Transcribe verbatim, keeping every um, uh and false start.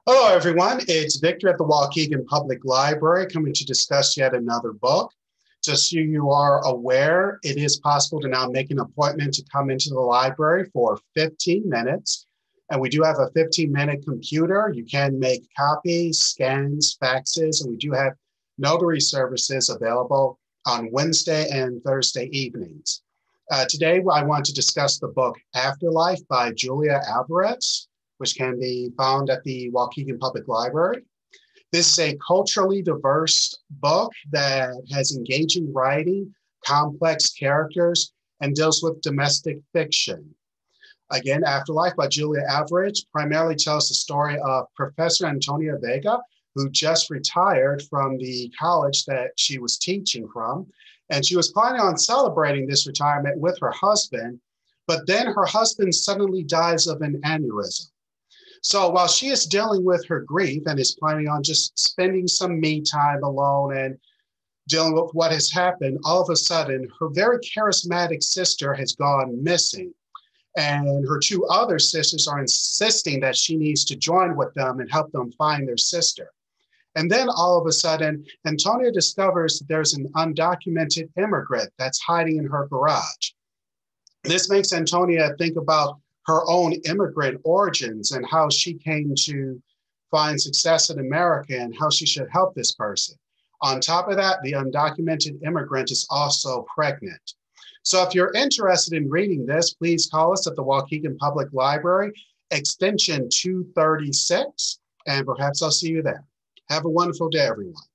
Hello, everyone. It's Victor at the Waukegan Public Library coming to discuss yet another book. Just so you are aware, it is possible to now make an appointment to come into the library for fifteen minutes. And we do have a fifteen minute computer. You can make copies, scans, faxes, and we do have notary services available on Wednesday and Thursday evenings. Uh, today, I want to discuss the book Afterlife by Julia Alvarez, which can be found at the Waukegan Public Library. This is a culturally diverse book that has engaging writing, complex characters, and deals with domestic fiction. Again, Afterlife by Julia Alvarez primarily tells the story of Professor Antonia Vega, who just retired from the college that she was teaching from. And she was planning on celebrating this retirement with her husband, but then her husband suddenly dies of an aneurysm. So while she is dealing with her grief and is planning on just spending some me time alone and dealing with what has happened, all of a sudden, her very charismatic sister has gone missing. And her two other sisters are insisting that she needs to join with them and help them find their sister. And then all of a sudden, Antonia discovers that there's an undocumented immigrant that's hiding in her garage. This makes Antonia think about her own immigrant origins and how she came to find success in America and how she should help this person. On top of that, the undocumented immigrant is also pregnant. So if you're interested in reading this, please call us at the Waukegan Public Library, extension two thirty-six, and perhaps I'll see you there. Have a wonderful day, everyone.